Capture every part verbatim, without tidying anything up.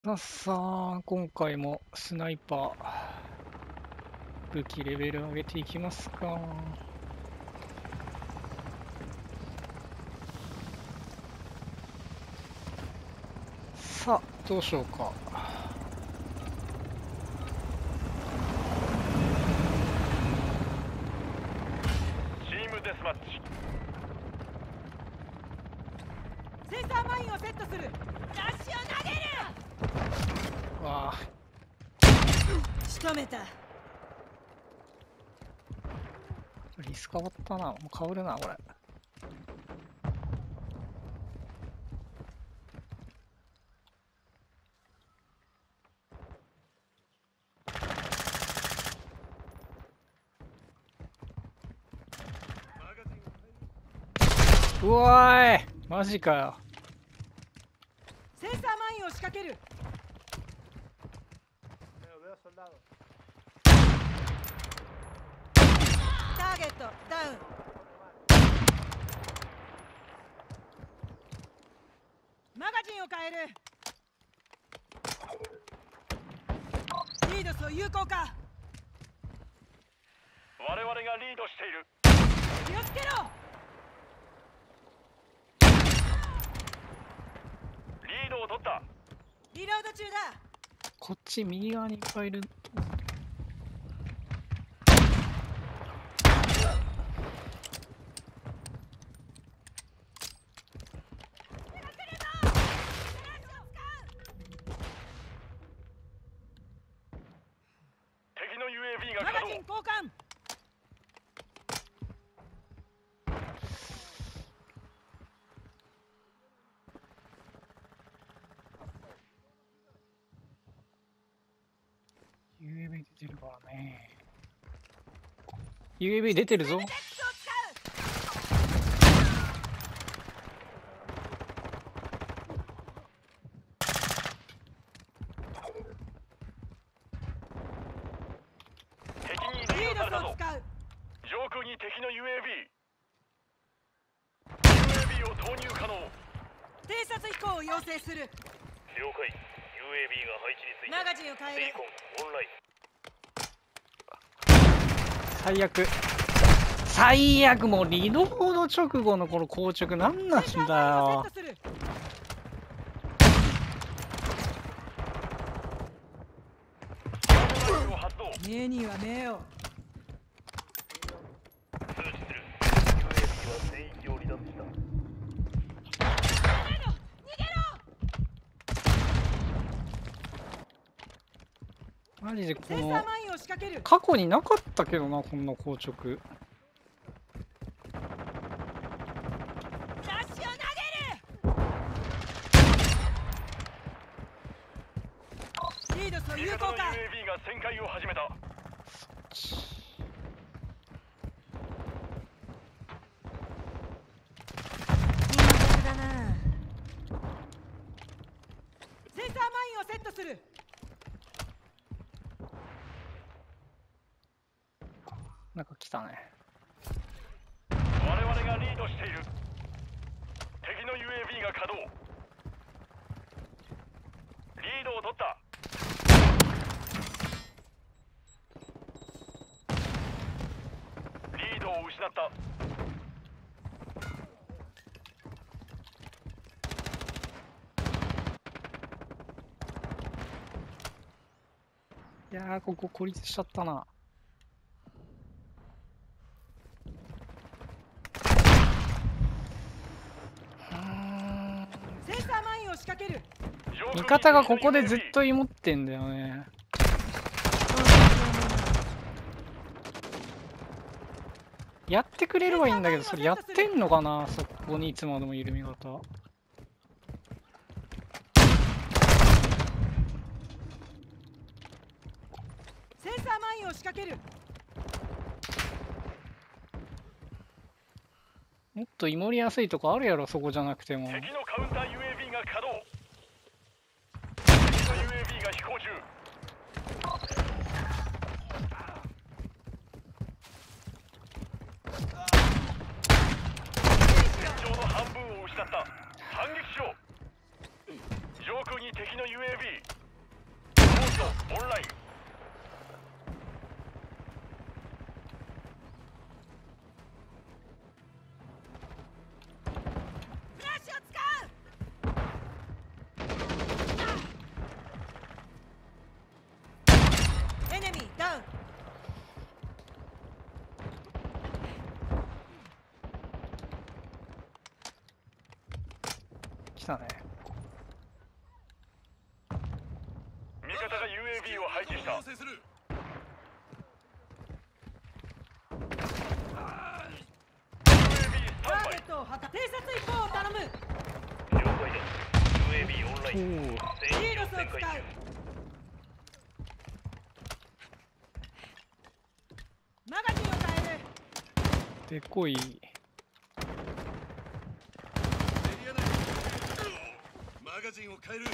さあさあ、今回もスナイパー、武器レベル上げていきますか。さあ、どうしようか。 チームデスマッチ。 センサーマインをセットする。ダッシュを投げる。 わあ、 仕留めた。 リス変わったな。もう変わるな、これ。うわーい、マジかよ。 センサーマインを仕掛ける。ターゲットダウン。マガジンを変える。リードスを有効化。 我々がリードしている。 気をつけろ。 リードを取った。 リロード中だ。 こっち右側にいっぱいいる。 敵の ユーエービー がマガ稼働。 ジン交換。 ユーエービー 出てるからね。ユーエービー 出てるぞ。 デックスを使敵にう。 リードされたぞ。 リードスを使う。 上空に敵の ユーエービー。ユーエービー を投入可能。 偵察飛行を要請する。 了解。ユーエービー が配置についた。 マガジンを変える。 ビーコンオンライン。 最悪。最悪、もうリロード直後のこの硬直なんなんセンサーだよマインをセット。する。 ラインを発動。 目には目を。 通知する。ユーエービー は全域を離脱した。 マジでこセンサーのマインを仕掛ける。 過去になかったけどな、こんな硬直。 ダッシュを投げる。リードスを味方の ユー有効化。 エービー が旋回を始めた。 だな。センサーマインをセットする。 なんか来たね。 我々がリードしている。敵の ユーエービー が稼働。リードを取った。リードを失った。 いやー、ここ孤立しちゃったな。 センサーマインを仕掛ける。 味方がここでずっと芋ってんだよね。やってくれればいいんだけど、それやってんのかな、そこにいつまでもいる味方。 センサーマインを仕掛ける。 もっと芋りやすいとこあるやろ、そこじゃなくても。 敵のカウンター ユーエービー が稼働。敵の ユーエービー が飛行中。戦場の半分を失った。反撃しろ。上空に敵の ユーエービー。 ドオンライン。 フラッシュを使う。エネミーダウン。 来たね。 味方が ユーエービー を配置した。 要請する。 ユーエービー スターゲタンバイ。 ットを破壊。偵察一方を頼む。 了解だ。 ユーエービー オンライン。 おお、 リードスを使う。マガジンを変える。 でこい。 エリア内。マガジンを変える。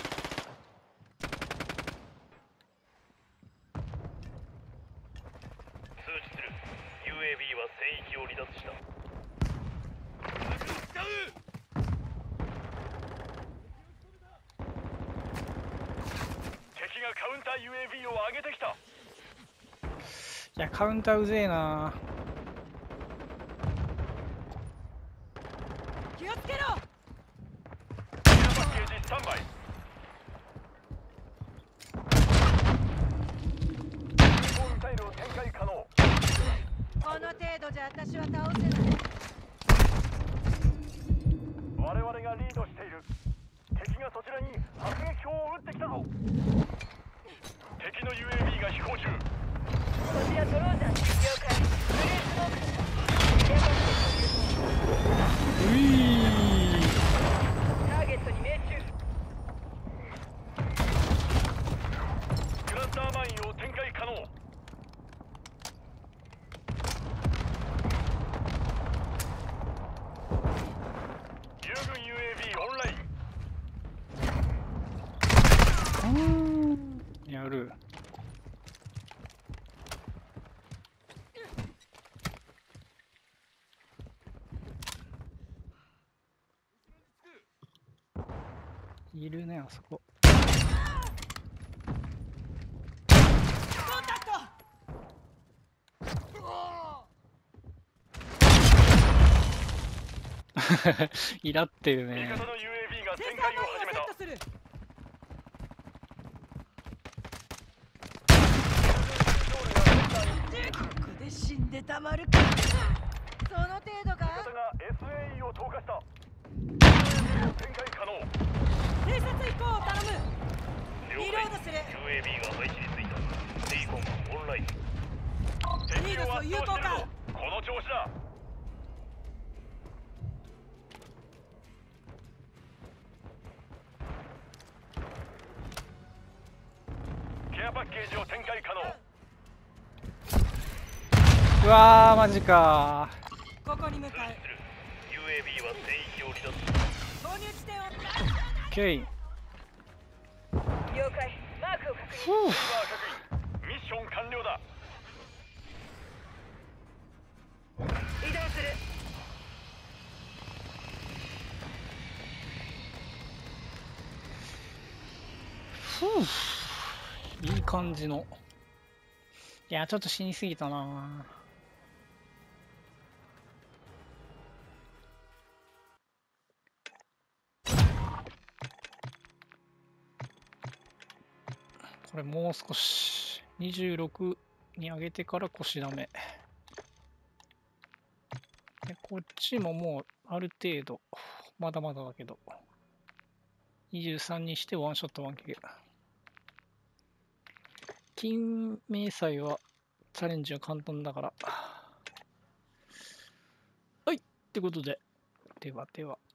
通知する。 ユーエービー は戦域を離脱した。 マグを使う。 敵がカウンター ユーエービー を上げてきた。 いや、カウンターうぜえな。 気をつけろ。 ケアパッケージスタンバイ。有効ミサイルを展開可能。 この程度じゃ私は倒せない。 我々がリードしている。敵がそちらに迫撃砲を撃ってきたぞ。敵の ユーエービー が飛行中。 こちらドローンだ。了解。ブレースモーク。 ういターゲットに命中。 クラスターマインを展開可能。友軍 ユーエービー オンライン。 ー。やる。いるね、あそこ。 コンタクト。 イラってる味ね。 方の ユーエービー がセン展サーマインを開を始めた。 セットする。ここで死んでたまるか。その程度か。 味方が エスエーイー を投下した。展開可能。 偵察一方を頼む。 了リロードする。 ユーエービー が配置についた。デイコンオンライン。 リードスを有効化。 この調子だ。ケアパッケージを展開可能。 うわー、マジかここに向かう。 ユーエービー は全域を離脱した。 投入地点を。 ー。オッケー。 了解。マークを確認。 ふう。 セイバー確認。ミッション完了だ。 移動する。 ふう。いい感じの。いや、ちょっと死にすぎたな。これもう少しにじゅうろくに上げてから腰ダメで、こっちももうある程度まだまだだけどにじゅうさんにしてワンショットワンキル。金明祭はチャレンジは簡単だから。はいってことで、ではでは。